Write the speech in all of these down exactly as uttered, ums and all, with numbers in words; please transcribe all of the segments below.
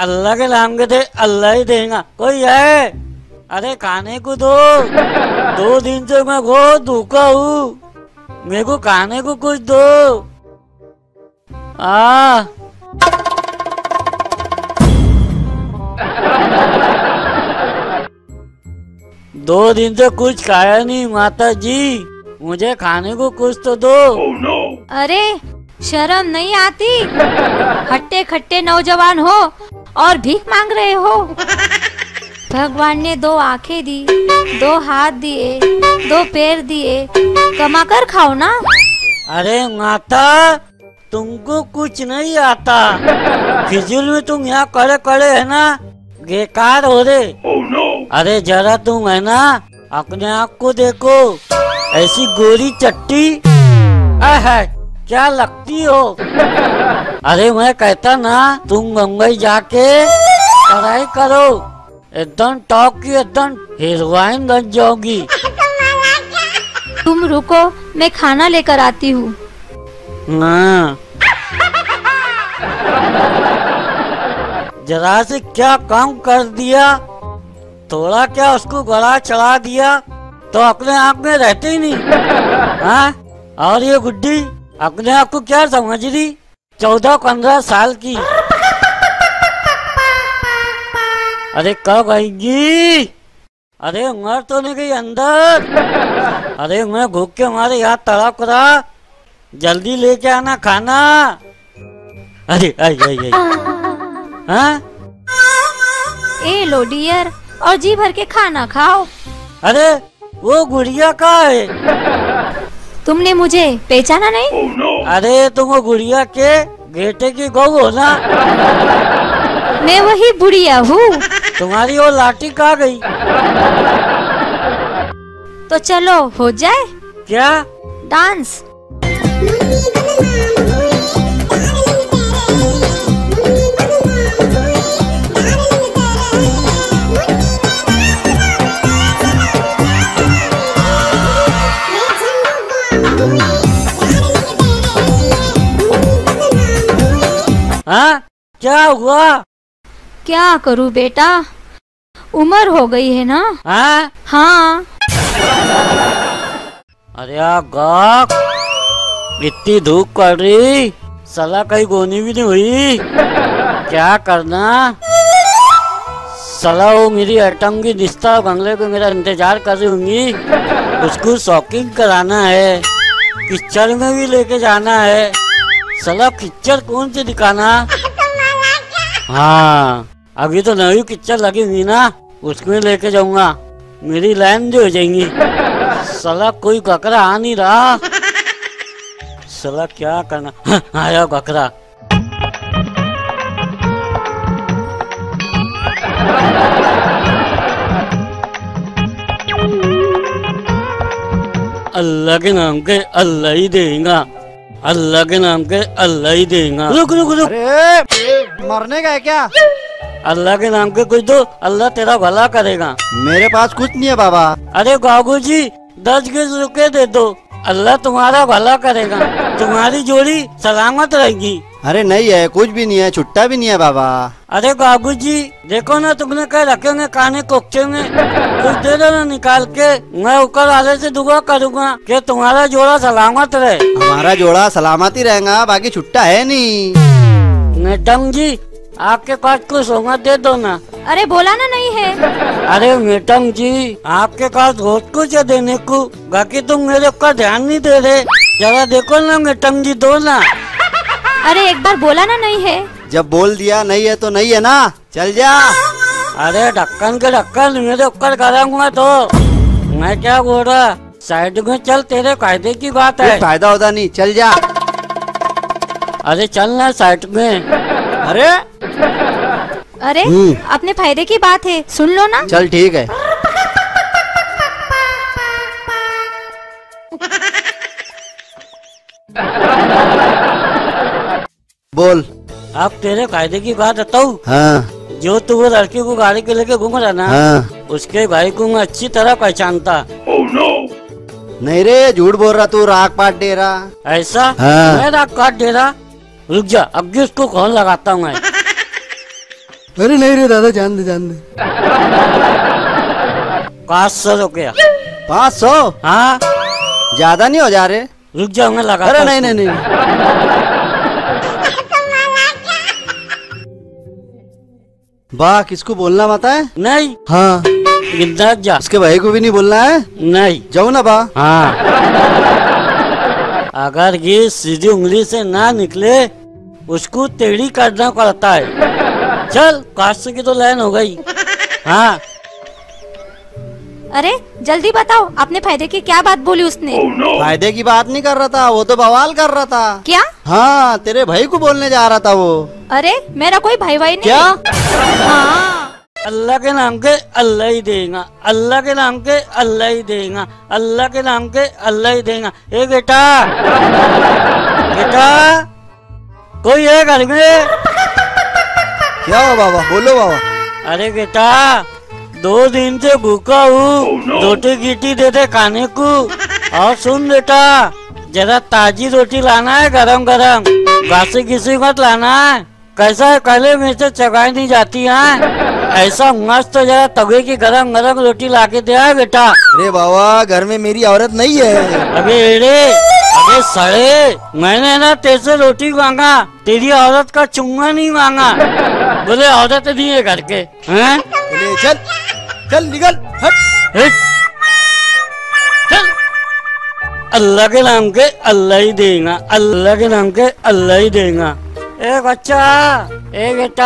अल्लाह के नाम के दे, अल्लाह ही देगा। कोई है? अरे खाने को दो, दो दिन से मैं बहुत भूखा हूँ, मेरे को खाने को कुछ दो। आ दो दिन से कुछ खाया नहीं माता जी, मुझे खाने को कुछ तो दो। oh, no. अरे शर्म नहीं आती? हट्टे खट्टे नौजवान हो और भीख मांग रहे हो। भगवान ने दो आंखें दी, दो हाथ दिए, दो पैर दिए, कमा कर खाओ ना। अरे माता तुमको कुछ नहीं आता, फिजूल में तुम यहाँ खड़े खड़े है ना, बेकार हो रहे। oh, no. अरे जरा तुम है ना अपने आप को देखो, ऐसी गोरी चट्टी है, क्या लगती हो। अरे मैं कहता ना तुम मुंबई जाके पढ़ाई करो, एकदम टॉप की एकदम हीरोइन बन जाओगी। तुम रुको, मैं खाना लेकर आती हूँ। हाँ जरा से क्या काम कर दिया, थोड़ा क्या उसको गला चढ़ा दिया तो अपने आप में रहते ही नहीं। हाँ और ये गुड्डी अपने आप को क्या समझ रही, चौदह पंद्रह साल की। अरे कब आएगी? अरे मर तो नहीं गई अंदर? अरे मैं भूख के मारे यहाँ तड़प रहा, जल्दी लेके आना खाना। अरे आई आई आई। हाँ ए लो डियर, और जी भर के खाना खाओ। अरे वो गुड़िया कहाँ है? तुमने मुझे पहचाना नहीं? oh, no. अरे तुम वो गुड़िया के बेटे की बहू हो ना? मैं वही बुढ़िया हूँ। तुम्हारी वो लाठी कहाँ गई? तो चलो हो जाए। क्या? डांस। हाँ क्या हुआ? क्या करूँ बेटा, उम्र हो गई है ना। हाँ हाँ। अरे गाक, इतनी धूप पड़ रही, साला कहीं गोनी भी नहीं हुई, क्या करना। साला वो मेरी आइटम की रिश्ता बंगले पे मेरा इंतजार कर रही होंगी, उसको शॉपिंग कराना है, पिक्चर में भी लेके जाना है। साला पिक्चर कौन सी दिखाना? हाँ अभी तो नई पिक्चर लगी हुई ना, उसमें लेके जाऊंगा, मेरी लाइन जो हो जाएंगी। साला कोई बकरा आ नहीं रहा, साला क्या करना। हाँ, आया बकरा। अल्लाह के नाम के अल्लाह ही देगा, अल्लाह के नाम के अल्लाह ही देगा। रुक रुक रुक। अरे मरने का है क्या? अल्लाह के नाम के कुछ दो, अल्लाह तेरा भला करेगा। मेरे पास कुछ नहीं है बाबा। अरे बाबू जी दस बीस रुपए दे दो, अल्लाह तुम्हारा भला करेगा, तुम्हारी जोड़ी सलामत रहेगी। अरे नहीं है, कुछ भी नहीं है, छुट्टा भी नहीं है बाबा। अरे बाबू जी देखो ना, तुमने कह रखेंगे खाने कोख्चे में, कुछ दे दो ना निकाल के, मैं ऊपर वाले से दुआ करूँगा कि तुम्हारा जोड़ा सलामत रहे। हमारा जोड़ा सलामत ही रहेगा, बाकी छुट्टा है नहीं। मैडम जी आपके पास कुछ होगा दे दो ना। अरे बोला ना नहीं है। अरे मैडम जी आपके पास बहुत कुछ है देने को, बाकी तुम मेरे ऊपर ध्यान नहीं दे रहे, जरा देखो ना मैडम जी, दो ना। अरे एक बार बोला ना नहीं है। जब बोल दिया नहीं है तो नहीं है ना, चल जा। अरे ढक्कन के ढक्कन मेरे ऊपर करूँगा तो मैं क्या बोल रहा, साइड में चल, तेरे फायदे की बात है। फायदा होता नहीं, चल जा। अरे चल ना साइड में। अरे अरे अपने फायदे की बात है, सुन लो ना। चल ठीक है। बोल। अब तेरे फायदे की बात बताऊं? हाँ। जो तू वो लड़की को गाड़ी के लेके घूम रहा ना, हाँ। उसके भाई को मैं अच्छी तरह पहचानता। oh, no. नहीं रे, झूठ बोल रहा तू, राख पाट दे रहा। ऐसा? हाँ। मैं राख काट दे रहा? रुक जा, अब भी उसको कौन लगाता हूँ मैं। अरे नहीं रे दादा, जान दे जान दे। पाँच सौ रुपया। पाँच सौ? हाँ ज्यादा नहीं हो जा रहे? रुक जाओ मैं लगा। अरे नहीं नहीं नहीं। वाह, किसको बोलना मत है? नहीं। हाँ गिद्दा जा। उसके भाई को भी नहीं बोलना है? नहीं। जाओ ना बा। हाँ अगर ये सीधी उंगली से ना निकले उसको टेढ़ी करना पड़ता है। चल काश की तो लाइन हो गई। हाँ अरे जल्दी बताओ, अपने फायदे की क्या बात बोली उसने? oh, no. फायदे की बात नहीं कर रहा था, वो तो बवाल कर रहा था। क्या? हाँ तेरे भाई को बोलने जा रहा था वो। अरे मेरा कोई भाई भाई नहीं। क्या? हाँ। अल्लाह के नाम के अल्लाह ही देगा, अल्लाह के नाम के अल्लाह ही देगा, अल्लाह के नाम के अल्लाह ही देगा। ए बेटा, बेटा कोई है घर में? क्या हो बाबा? बोलो बाबा। अरे बेटा दो दिन से भूखा हूँ, oh, no. रोटी गिटी दे दे खाने को। और सुन बेटा, जरा ताजी रोटी लाना है गरम गरम, बासी किसी मत लाना है। कैसा है, कले में से चगाई नहीं जाती है। ऐसा मस्त तो जरा तवे की गरम गरम रोटी ला के दे बेटा। अरे बाबा घर में मेरी औरत नहीं है। अबे एड़े, अबे सड़े, मैंने ना तेरे से रोटी मांगा, तेरी औरत का चुम्मा नहीं मांगा। बोले औरत नहीं है घर के। हैं? चल चल निकल, हट हट चल। अल्लाह के नाम के अल्लाह ही देगा, अल्लाह के नाम के अल्लाह ही देगा। ए बच्चा, ए बेटा,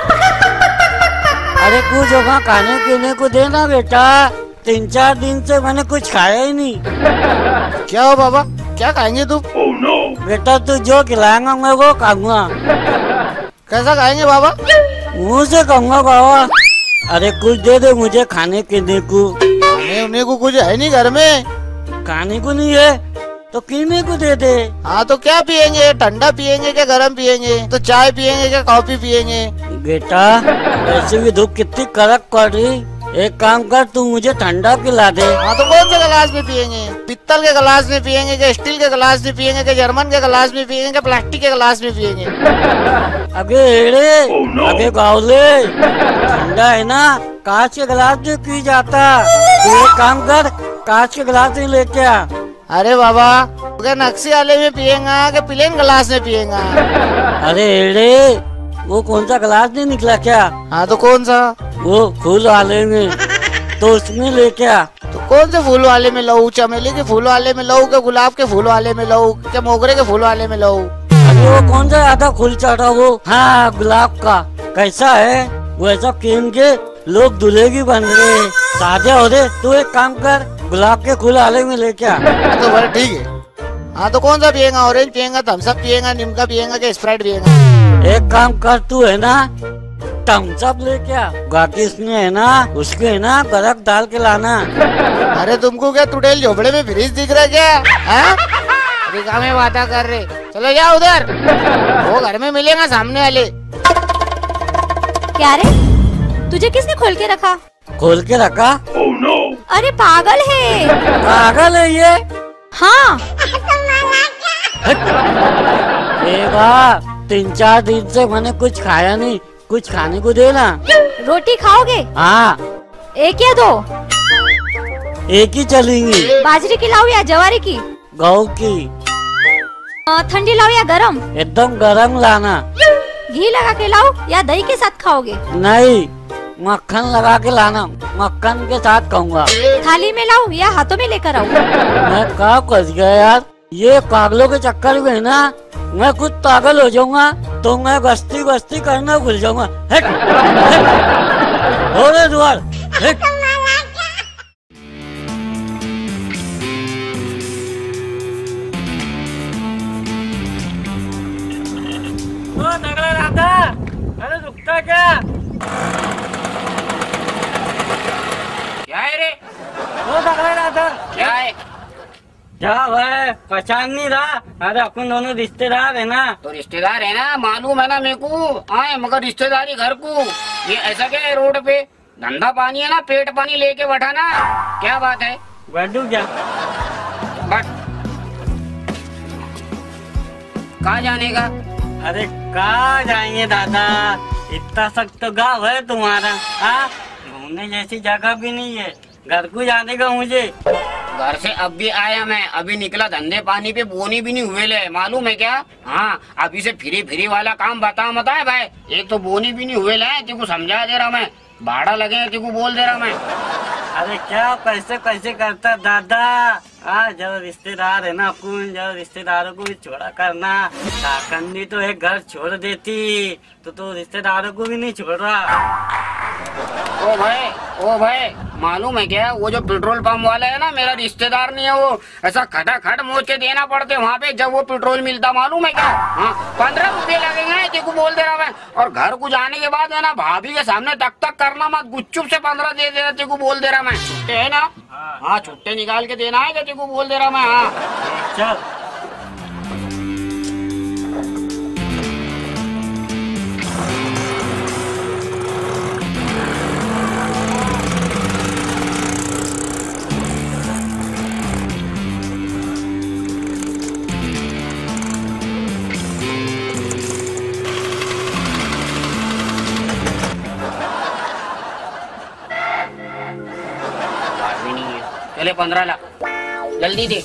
अरे कुछ होगा खाने पीने को देना बेटा। तीन चार दिन से मैंने कुछ खाया ही नहीं। क्या हो बाबा, क्या खाएंगे तुम? oh, no. बेटा तू जो खिलाएगा मैं वो खाऊंगा। कैसा खाएंगे बाबा? मुँह से खाऊंगा बाबा। अरे कुछ दे दे मुझे खाने पीने को। खाने उन्हें को कुछ है नहीं घर में। खाने को नहीं है तो पीने को दे दे। हाँ तो क्या पियेंगे? ठंडा पियेंगे क्या गरम पियेंगे? तो चाय पियेंगे क्या कॉफी पियेंगे? बेटा ऐसे भी धूप कितनी कड़क पड़ रही, एक काम कर तू मुझे ठंडा पिला दे। हाँ तो कौन से गिलास में पियेंगे? पित्तल के गिलास में पियेंगे क्या स्टील के गिलास में पियेंगे क्या जर्मन के गिलास में पियेंगे क्या प्लास्टिक के गिलास में पियेंगे? अबे एड़े, oh, no. अबे गावले, ठंडा है ना कांच के गिलास में पी जाता। तू एक काम कर, कांच के गिलास में लेके आ। अरे बाबा क्या नक्शे वाले में पियेगा कि प्लेन गिलास में पियेगा? अरे एड़े, वो कौन सा गिलास नहीं निकला क्या? हाँ तो कौन सा? वो फूल वाले में, तो उसमें लेके आ। तो कौन से फूल वाले में लऊ? चमेली के फूल वाले में लऊ क्या गुलाब के फूल वाले में लऊ क्या मोगरे के फूल वाले में लऊ? अरे वो कौन सा आधा फूल चाटा वो? हाँ गुलाब का। कैसा है वो? ऐसा कीन के लोग दूल्हे की बन रहे, सादे हो रहे। तू एक काम कर, गुलाब के फूल वाले में लेके आ। तो बड़ा ठीक है। हाँ तो कौन सा पियेगा? ऑरेंज पियेगा, थम्स अप पियेगा, निमका पियेगा कि स्प्राइट पियेगा? एक काम कर, तू है ना थम्स अप लेके आ, बाकी इसमें है ना उसके है ना बर्फ डाल के लाना। अरे तुमको क्या टुटेल झोपड़े में फ्रिज दिख रहा है क्या? रिका में बातें कर रहे, चलो जाओ उधर, वो घर में मिलेगा सामने वाले। क्या रे, तुझे किसने खोल के रखा? खोल के रखा? oh, no. अरे पागल है। पागल है ये? हाँ। तीन चार दिन से मैंने कुछ खाया नहीं, कुछ खाने को देना। रोटी खाओगे? हाँ। एक या दो? एक ही चलेंगी। बाजरी की लाओ या जवारी की? गेहूं की। ठंडी लाओ या गरम? एकदम गरम लाना। घी लगा के लाओ या दही के साथ खाओगे? नहीं, मक्खन लगा के लाना, मक्खन के साथ खाऊंगा। थाली में लाओ या हाथों में लेकर आओ? मैं कहाँ फंस गया यार, ये पागलों के चक्कर में ना मैं खुद पागल हो जाऊंगा तो मैं गश्ती गश्ती करना भूल जाऊंगा। हट, हट, हो रे द्वार, हट। ओ नगला राधा, अरे रुकता क्या? क्या है रे? ओ नगला राधा, क्या है? क्या भाई पहचान नहीं रहा? अरे अपन दोनों रिश्तेदार है ना। तो रिश्तेदार है ना, मालूम है ना मेरे को। आए मगर रिश्तेदारी घर को, ये ऐसा क्या है रोड पे? धंधा पानी है ना, पेट पानी लेके बैठा ना, क्या बात है? बैठू क्या? बट कहाँ जाने का? अरे कहाँ जाएंगे दादा, इतना सख्त तो गाँव है तुम्हारा। हाँ, घूमने जैसी जगह भी नहीं है, घर को जाने का मुझे। घर से अब भी आया मैं, अभी निकला धंधे पानी पे, बोनी भी नहीं हुए ले, मालूम है क्या? हाँ, अभी से फ्री फ्री वाला काम बता मत है भाई। एक तो बोनी भी नहीं हुए ले, तेको समझा दे रहा मैं, भाड़ा लगे तेको बोल दे रहा मैं। अरे क्या पैसे कैसे करता दादा? हाँ, जब रिश्तेदार है ना अपन, जब रिश्तेदारों को भी छोड़ा करना। काकंदी तो एक घर छोड़ देती, तो तो रिश्तेदारों को भी नहीं छोड़ रहा। ओ भाई, ओ भाई, मालूम है क्या? वो जो पेट्रोल पंप वाला है ना, मेरा रिश्तेदार नहीं है वो। ऐसा खटाखट मोच के देना पड़ते वहाँ पे जब वो पेट्रोल मिलता, मालूम है क्या? हाँ, पंद्रह रुपये लगेंगे तेको बोल दे रहा मैं। और घर को जाने के बाद है ना, भाभी के सामने तक तक करना मत, गुच्चुप से पंद्रह दे दे रहा तेको बोल दे रहा मैं। छुट्टे है ना? हाँ, छुट्टे निकाल के देना है तेको बोल दे रहा मैं। हाँ चल। चले पंद्रह लाख जल्दी दे।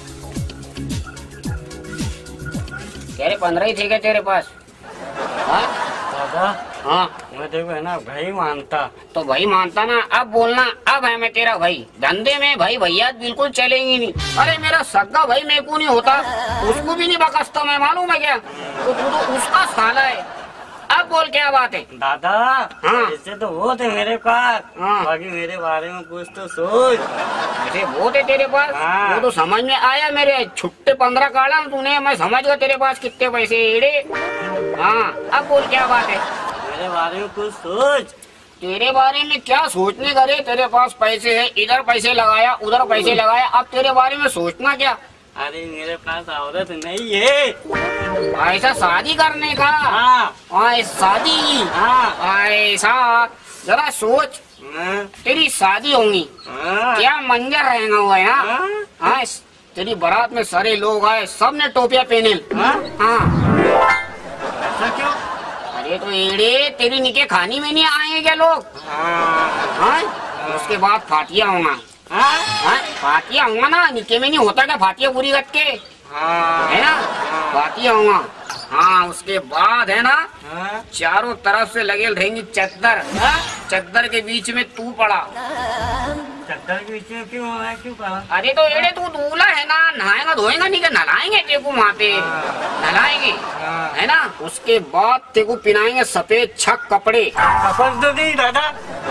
तेरे पंद्रह ही थे क्या तेरे पास? हाँ दादा, हाँ, मैं देखो है ना भाई मानता, तो भाई मानता ना, अब बोलना अब है मैं तेरा भाई। धंधे में भाई भैया बिल्कुल चलेंगी नहीं। अरे मेरा सगा भाई मेरे को नहीं होता, उसको भी नहीं बकसता मैं, मालूम है क्या? तो तू तो उसका साला है। अब बोल क्या बात है दादा? हाँ, ऐसे तो वो थे मेरे पास, हाँ, बाकी मेरे बारे में कुछ तो सोच। ऐसे वो थे तेरे पास? हाँ। वो तो समझ में आया मेरे, छुट्टे पंद्रह काढ़ा तूने, मैं समझ गया तेरे पास कितने पैसे एड़े। हाँ, अब बोल क्या बात है? मेरे बारे में कुछ सोच। तेरे बारे में क्या सोचने का रे? तेरे पास पैसे है, इधर पैसे लगाया, उधर पैसे लगाया, अब तेरे बारे में सोचना क्या? अरे मेरे पास औरत नहीं है। ऐसा शादी करने का? हाँ, हाँ, शादी। हाँ, ऐसा जरा सोच, हाँ, तेरी शादी होगी, हाँ, क्या मंजर रहेगा वो है? हाँ, हाँ, हाँ, तेरी बारात में सारे लोग आए, सब ने टोपियां पहने। हाँ, हाँ, ऐसा क्यों? अरे तो एड़े तेरी निके खानी में नहीं आएंगे क्या लोग? हाँ, हाँ, उसके बाद फाटिया होगा। हाँ, हाँ, फाटिया होगा ना, निके में नहीं होता क्या फाटिया पूरी गट के? हाँ, है ना, फाटिया होगा। हाँ, उसके बाद है ना, हाँ, चारों तरफ से लगे रहेंगी चद्दर। चद्दर के बीच में तू पड़ा। चद्दर के बीच में क्यों है? क्यों पड़ा? अरे तो एड़े तू दूल्हा है ना, नहाएगा धोएगा नहीं, नहलाएंगे तेको वहाँ पे, नहलाएंगे, है ना। उसके बाद तेको पिनाएंगे सफेद छक कपड़े। कपन तो नहीं दादा।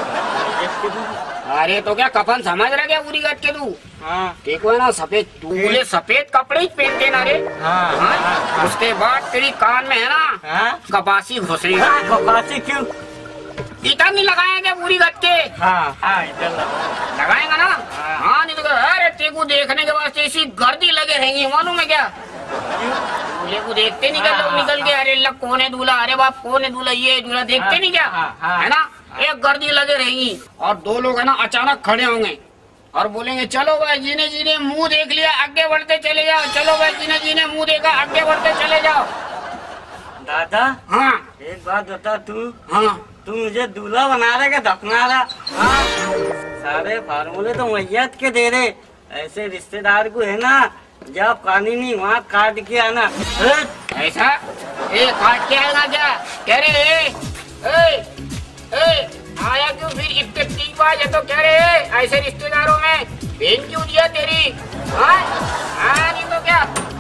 अरे तो क्या कफन समझ रहा क्या पूरी गट के तू? हाँ, देखो है ना, सफेद दूल्हे सफेद कपड़े ही पहनते ना रे। हाँ, हाँ, हाँ, उसके बाद तेरी कान में है ना, हाँ, कपासी घुसेगा। कपासी क्यों? इधर नहीं लगाया क्या पूरी गट के? हाँ, हाँ, इधर लगाएगा ना। हाँ, नहीं तो अरे तेको देखने के बाद ऐसी गर्दी लगे रहेंगी, मालूम है क्या? दूल्हे को देखते नहीं क्या लोग निकल के, अरे लग कौन है दूल्हा, अरे बाप कौन है दूल्हा, ये दूल्हा, देखते नहीं क्या? है ना, एक गर्दी लगे रहेंगी। और दो लोग है ना अचानक खड़े होंगे और बोलेंगे चलो भाई जीने जीने मुंह देख लिया, आगे बढ़ते चले जाओ। चलो भाई जीने जीने मुंह देखा, आगे बढ़ते चले जाओ। दादा, हाँ, एक बात बता, तू हाँ, तू मुझे दूल्हा बना रहा क्या दफना रहा? हाँ, सारे फार्मूले तो मैयत के दे रहे। ऐसे रिश्तेदार को है ना, जब कानूनी वहाँ काट के आना। ऐसा ए काट के आएगा क्या? कह रहे ए, ए, ए, आया क्यों फिर इफ्ती बाज है? तो कह रहे ऐसे रिश्तेदारों में बेन क्यों दिया तेरी? हाँ, हाँ, नहीं तो क्या